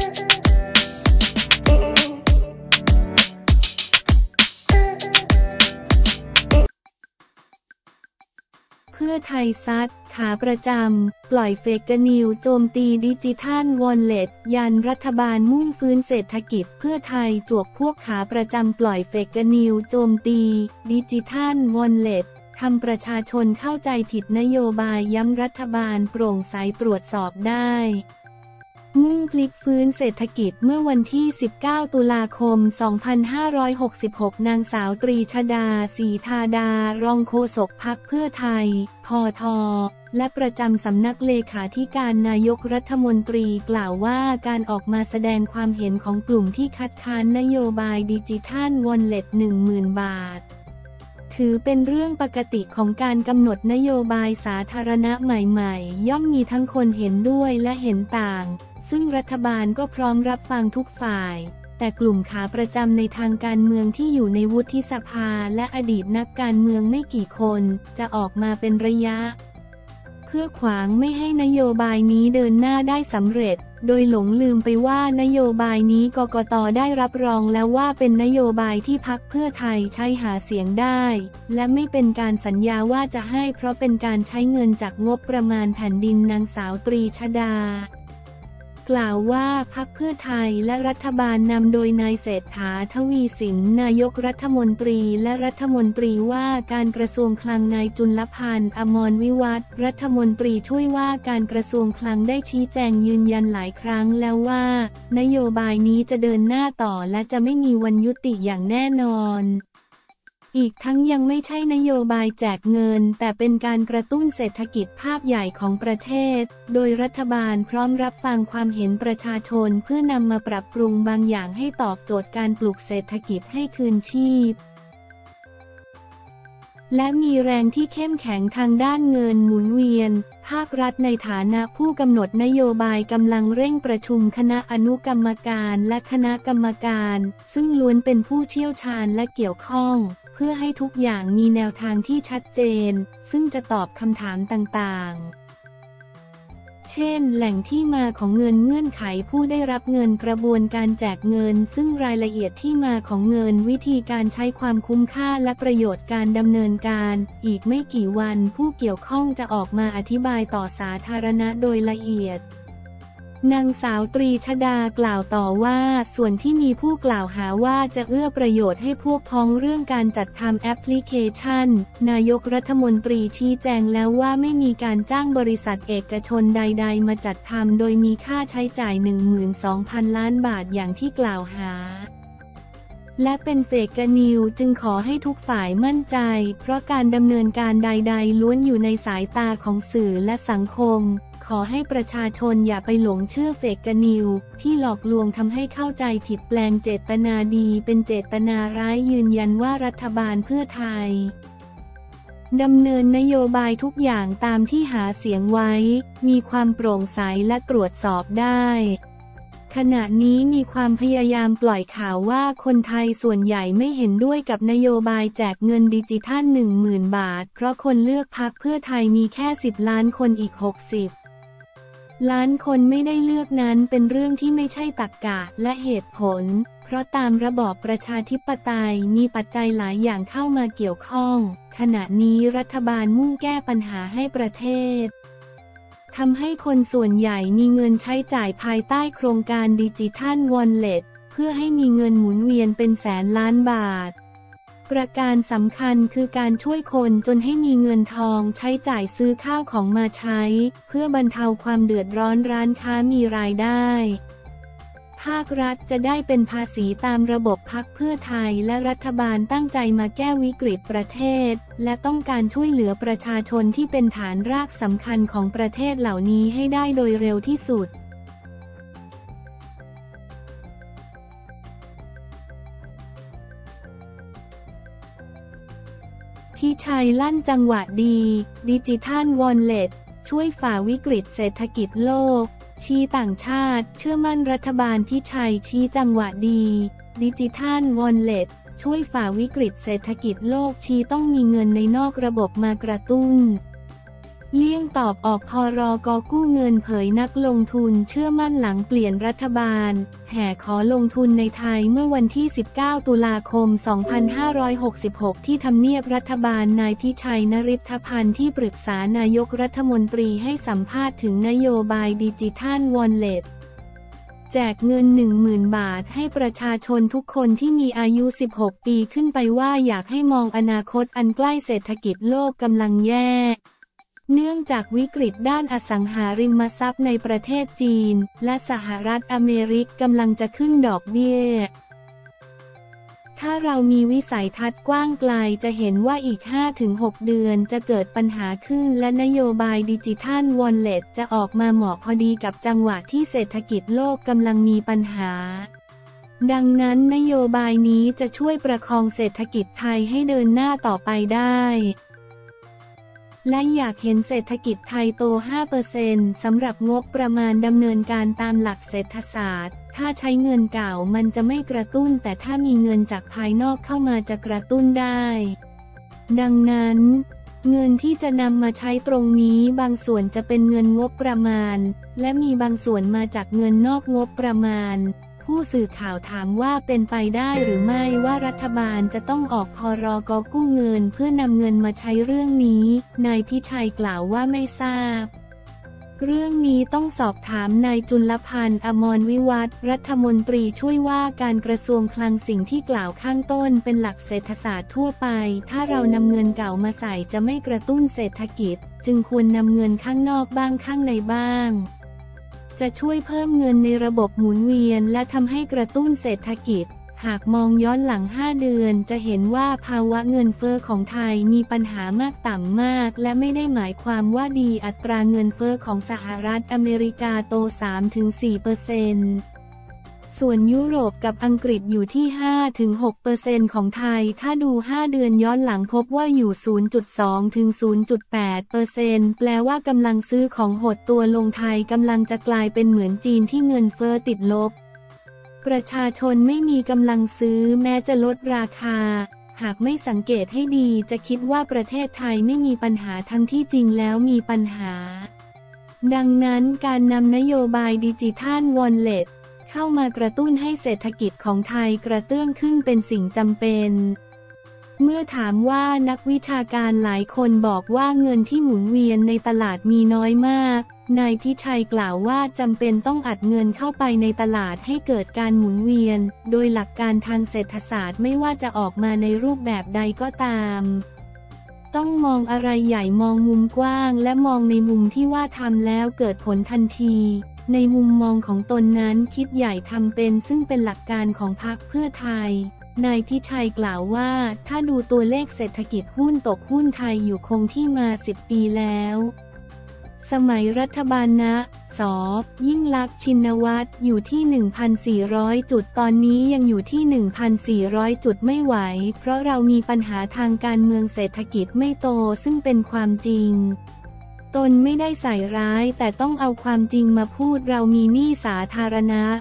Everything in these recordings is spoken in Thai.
เพื่อไทยซัดขาประจำปล่อยเฟกนิวโจมตีดิจิทัลวอลเล็ตยันรัฐบาลมุ่งฟื้นเศรษฐกิจเพื่อไทยจวกพวกขาประจำปล่อยเฟกนิวโจมตีดิจิทัลวอลเล็ตทำประชาชนเข้าใจผิดนโยบายย้ำรัฐบาลโปร่งใสตรวจสอบได้มุ่งพลิกฟื้นเศรษฐกิจเมื่อวันที่ 19 ตุลาคม 2566 นางสาวตรีชฎา ศรีธาดารองโฆษกพรรคเพื่อไทย พท.และประจำสำนักเลขาธิการนายกรัฐมนตรีกล่าวว่าการออกมาแสดงความเห็นของกลุ่มที่คัดค้านนโยบายดิจิทัลวอลเล็ต 10,000 บาทถือเป็นเรื่องปกติของการกำหนดนโยบายสาธารณะใหม่ๆย่อมมีทั้งคนเห็นด้วยและเห็นต่างซึ่งรัฐบาลก็พร้อมรับฟังทุกฝ่ายแต่กลุ่มขาประจำในทางการเมืองที่อยู่ในวุฒิสภาและอดีตนักการเมืองไม่กี่คนจะออกมาเป็นระยะเพื่อขวางไม่ให้นโยบายนี้เดินหน้าได้สำเร็จโดยหลงลืมไปว่านโยบายนี้กกต.ได้รับรองแล้วว่าเป็นนโยบายที่พรรคเพื่อไทยใช้หาเสียงได้และไม่เป็นการสัญญาว่าจะให้เพราะเป็นการใช้เงินจากงบประมาณแผ่นดินนางสาวตรีชฎากล่าวว่าพรรคเพื่อไทยและรัฐบาลนำโดยนายเศรษฐา ทวีสินนายกรัฐมนตรีและรัฐมนตรีว่าการกระทรวงคลังนายจุลพันธ์ อมรวิวัฒน์รัฐมนตรีช่วยว่าการกระทรวงคลังได้ชี้แจงยืนยันหลายครั้งแล้วว่านโยบายนี้จะเดินหน้าต่อและจะไม่มีวันยุติอย่างแน่นอนอีกทั้งยังไม่ใช่นโยบายแจกเงินแต่เป็นการกระตุ้นเศรษฐกิจภาพใหญ่ของประเทศโดยรัฐบาลพร้อมรับฟังความเห็นประชาชนเพื่อนำมาปรับปรุงบางอย่างให้ตอบโจทย์การปลุกเศรษฐกิจให้คืนชีพและมีแรงที่เข้มแข็งทางด้านเงินหมุนเวียนภาครัฐในฐานะผู้กำหนดนโยบายกำลังเร่งประชุมคณะอนุกรรมการและคณะกรรมการซึ่งล้วนเป็นผู้เชี่ยวชาญและเกี่ยวข้องเพื่อให้ทุกอย่างมีแนวทางที่ชัดเจนซึ่งจะตอบคำถามต่างๆเช่นแหล่งที่มาของเงินเงื่อนไขผู้ได้รับเงินกระบวนการแจกเงินซึ่งรายละเอียดที่มาของเงินวิธีการใช้ความคุ้มค่าและประโยชน์การดำเนินการอีกไม่กี่วันผู้เกี่ยวข้องจะออกมาอธิบายต่อสาธารณะโดยละเอียดนางสาวตรีชฎากล่าวต่อว่าส่วนที่มีผู้กล่าวหาว่าจะเอื้อประโยชน์ให้พวกพ้องเรื่องการจัดทำแอปพลิเคชันนายกรัฐมนตรีชี้แจงแล้วว่าไม่มีการจ้างบริษัทเอกชนใดๆมาจัดทำโดยมีค่าใช้จ่าย 12,000 ล้านบาทอย่างที่กล่าวหาและเป็นเฟกนิวจึงขอให้ทุกฝ่ายมั่นใจเพราะการดำเนินการใดๆล้วนอยู่ในสายตาของสื่อและสังคมขอให้ประชาชนอย่าไปหลงเชื่อเฟกนิวที่หลอกลวงทำให้เข้าใจผิดแปลงเจตนาดีเป็นเจตนาร้ายยืนยันว่ารัฐบาลเพื่อไทยดำเนินนโยบายทุกอย่างตามที่หาเสียงไว้มีความโปร่งใสและตรวจสอบได้ขณะนี้มีความพยายามปล่อยข่าวว่าคนไทยส่วนใหญ่ไม่เห็นด้วยกับนโยบายแจกเงินดิจิทัล 10,000 บาทเพราะคนเลือกพรรคเพื่อไทยมีแค่10 ล้านคนอีก60 ล้านคนไม่ได้เลือกนั้นเป็นเรื่องที่ไม่ใช่ตรรกะและเหตุผลเพราะตามระบอบประชาธิปไตยมีปัจจัยหลายอย่างเข้ามาเกี่ยวข้องขณะนี้รัฐบาลมุ่งแก้ปัญหาให้ประเทศทำให้คนส่วนใหญ่มีเงินใช้จ่ายภายใต้โครงการดิจิทัลวอลเล็ตเพื่อให้มีเงินหมุนเวียนเป็นแสนล้านบาทประการสำคัญคือการช่วยคนจนให้มีเงินทองใช้จ่ายซื้อข้าวของมาใช้เพื่อบรรเทาความเดือดร้อนร้านค้ามีรายได้ภาครัฐจะได้เป็นภาษีตามระบบพรรคเพื่อไทยและรัฐบาลตั้งใจมาแก้วิกฤตประเทศและต้องการช่วยเหลือประชาชนที่เป็นฐานรากสำคัญของประเทศเหล่านี้ให้ได้โดยเร็วที่สุดที่ชัยลั่นจังหวะดีดิจิทัลวอลเล็ตช่วยฝ่าวิกฤตเศรษฐกิจโลกชี้ต่างชาติเชื่อมั่นรัฐบาลพิชัยชี้จังหวะดีดิจิทัลวอลเล็ตช่วยฝ่าวิกฤตเศรษฐกิจโลกชี้ต้องมีเงินในนอกระบบมากระตุ้นเลี่ยงตอบออกพรก.กู้เงินเผยนักลงทุนเชื่อมั่นหลังเปลี่ยนรัฐบาลแห่ขอลงทุนในไทยเมื่อวันที่ 19 ตุลาคม 2566 ที่ทำเนียบรัฐบาลนายพิชัย นฤทธพันธ์ที่ปรึกษานายกรัฐมนตรีให้สัมภาษณ์ถึงนโยบายดิจิทัลวอลเล็ตแจกเงิน 10,000 บาทให้ประชาชนทุกคนที่มีอายุ 16 ปีขึ้นไปว่าอยากให้มองอนาคตอันใกล้เศรษฐกิจโลกกำลังแย่เนื่องจากวิกฤตด้านอสังหาริมทรัพย์ในประเทศจีนและสหรัฐอเมริกกำลังจะขึ้นดอกเบี้ยถ้าเรามีวิสัยทัศน์กว้างไกลจะเห็นว่าอีก 5-6 เดือนจะเกิดปัญหาขึ้นและนโยบายดิจิทัลวอลเล็ตจะออกมาเหมาะพอดีกับจังหวะที่เศรษฐกิจโลกกำลังมีปัญหาดังนั้นนโยบายนี้จะช่วยประคองเศรษฐกิจไทยให้เดินหน้าต่อไปได้และอยากเห็นเศรษฐกิจไทยโต 5% สำหรับงบประมาณดำเนินการตามหลักเศรษฐศาสตร์ถ้าใช้เงินเก่ามันจะไม่กระตุ้นแต่ถ้ามีเงินจากภายนอกเข้ามาจะกระตุ้นได้ดังนั้นเงินที่จะนำมาใช้ตรงนี้บางส่วนจะเป็นเงินงบประมาณและมีบางส่วนมาจากเงินนอกงบประมาณผู้สื่อข่าวถามว่าเป็นไปได้หรือไม่ว่ารัฐบาลจะต้องออกพรก.กู้เงินเพื่อนำเงินมาใช้เรื่องนี้นายพิชัยกล่าวว่าไม่ทราบเรื่องนี้ต้องสอบถามนายจุลพันธ์ อมรวิวัฒน์รัฐมนตรีช่วยว่าการกระทรวงคลังสิ่งที่กล่าวข้างต้นเป็นหลักเศรษฐศาสตร์ทั่วไปถ้าเรานำเงินเก่ามาใส่จะไม่กระตุ้นเศรษฐกิจจึงควรนำเงินข้างนอกบ้างข้างในบ้างจะช่วยเพิ่มเงินในระบบหมุนเวียนและทำให้กระตุ้นเศรษฐกิจหากมองย้อนหลัง 5 เดือนจะเห็นว่าภาวะเงินเฟ้อของไทยมีปัญหามากต่ำมากและไม่ได้หมายความว่าดีอัตราเงินเฟ้อของสหรัฐอเมริกาโต 3-4%ส่วนยุโรปกับอังกฤษอยู่ที่ 5-6% ของไทยถ้าดู 5 เดือนย้อนหลังพบว่าอยู่ 0.2-0.8% แปลว่ากำลังซื้อของหดตัวลงไทยกำลังจะกลายเป็นเหมือนจีนที่เงินเฟ้อติดลบประชาชนไม่มีกำลังซื้อแม้จะลดราคาหากไม่สังเกตให้ดีจะคิดว่าประเทศไทยไม่มีปัญหาทั้งที่จริงแล้วมีปัญหาดังนั้นการนำนโยบายดิจิทัลวอลเล็ตเข้ามากระตุ้นให้เศรษฐกิจของไทยกระเตื้องขึ้นเป็นสิ่งจำเป็นเมื่อถามว่านักวิชาการหลายคนบอกว่าเงินที่หมุนเวียนในตลาดมีน้อยมากนายพิชัยกล่าวว่าจำเป็นต้องอัดเงินเข้าไปในตลาดให้เกิดการหมุนเวียนโดยหลักการทางเศรษฐศาสตร์ไม่ว่าจะออกมาในรูปแบบใดก็ตามต้องมองอะไรใหญ่มองมุมกว้างและมองในมุมที่ว่าทำแล้วเกิดผลทันทีในมุมมองของตนนั้นคิดใหญ่ทำเป็นซึ่งเป็นหลักการของพรรคเพื่อไทยนายพิชัยกล่าวว่าถ้าดูตัวเลขเศรษฐกิจหุ้นตกหุ้นไทยอยู่คงที่มา10 ปีแล้วสมัยรัฐบาลนะส.ยิ่งลักษณ์ชินวัตรอยู่ที่ 1,400 จุดตอนนี้ยังอยู่ที่ 1,400 จุดไม่ไหวเพราะเรามีปัญหาทางการเมืองเศรษฐกิจไม่โตซึ่งเป็นความจริงตนไม่ได้ใส่ร้ายแต่ต้องเอาความจริงมาพูดเรามีหนี้สาธารณะ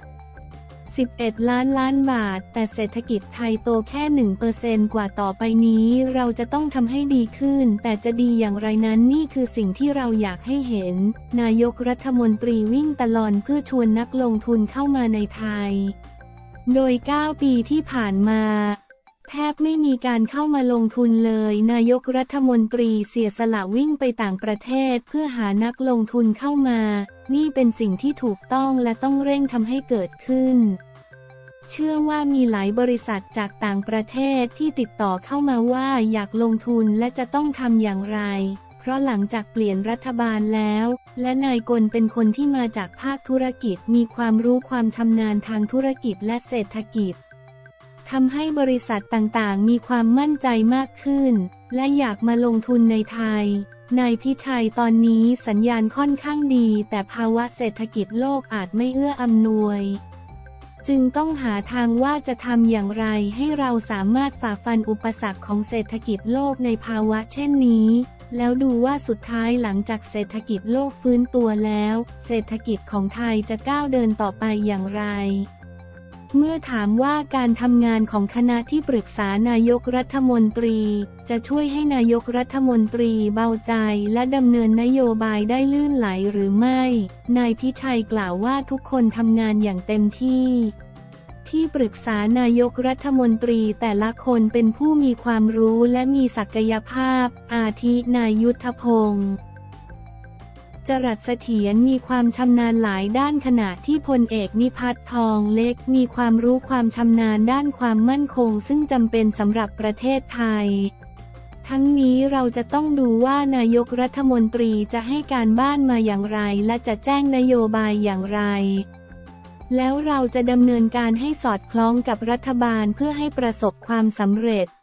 11 ล้านบาทแต่เศรษฐกิจไทยโตแค่ 1% กว่าต่อไปนี้เราจะต้องทำให้ดีขึ้นแต่จะดีอย่างไรนั้นนี่คือสิ่งที่เราอยากให้เห็นนายกรัฐมนตรีวิ่งตลอดเพื่อชวนนักลงทุนเข้ามาในไทยโดย 9 ปีที่ผ่านมาแทบไม่มีการเข้ามาลงทุนเลยนายกรัฐมนตรีเสียสละวิ่งไปต่างประเทศเพื่อหานักลงทุนเข้ามานี่เป็นสิ่งที่ถูกต้องและต้องเร่งทำให้เกิดขึ้นเชื่อว่ามีหลายบริษัทจากต่างประเทศที่ติดต่อเข้ามาว่าอยากลงทุนและจะต้องทำอย่างไรเพราะหลังจากเปลี่ยนรัฐบาลแล้วและนายกลเป็นคนที่มาจากภาคธุรกิจมีความรู้ความชำนาญทางธุรกิจและเศรษฐกิจทำให้บริษัทต่างๆมีความมั่นใจมากขึ้นและอยากมาลงทุนในไทยนายพิชัยตอนนี้สัญญาณค่อนข้างดีแต่ภาวะเศรษฐกิจโลกอาจไม่เอื้ออำนวยจึงต้องหาทางว่าจะทำอย่างไรให้เราสามารถฝ่าฟันอุปสรรคของเศรษฐกิจโลกในภาวะเช่นนี้แล้วดูว่าสุดท้ายหลังจากเศรษฐกิจโลกฟื้นตัวแล้วเศรษฐกิจของไทยจะก้าวเดินต่อไปอย่างไรเมื่อถามว่าการทำงานของคณะที่ปรึกษานายกรัฐมนตรีจะช่วยให้นายกรัฐมนตรีเบาใจและดำเนินนโยบายได้ลื่นไหลหรือไม่นายพิชัยกล่าวว่าทุกคนทำงานอย่างเต็มที่ปรึกษานายกรัฐมนตรีแต่ละคนเป็นผู้มีความรู้และมีศักยภาพอาทินายยุทธพงศ์จรัสเสถียรมีความชำนาญหลายด้านขณะที่พลเอกนิพัฒน์ทองเล็กมีความรู้ความชำนาญด้านความมั่นคงซึ่งจำเป็นสำหรับประเทศไทยทั้งนี้เราจะต้องดูว่านายกรัฐมนตรีจะให้การบ้านมาอย่างไรและจะแจ้งนโยบายอย่างไรแล้วเราจะดำเนินการให้สอดคล้องกับรัฐบาลเพื่อให้ประสบความสำเร็จ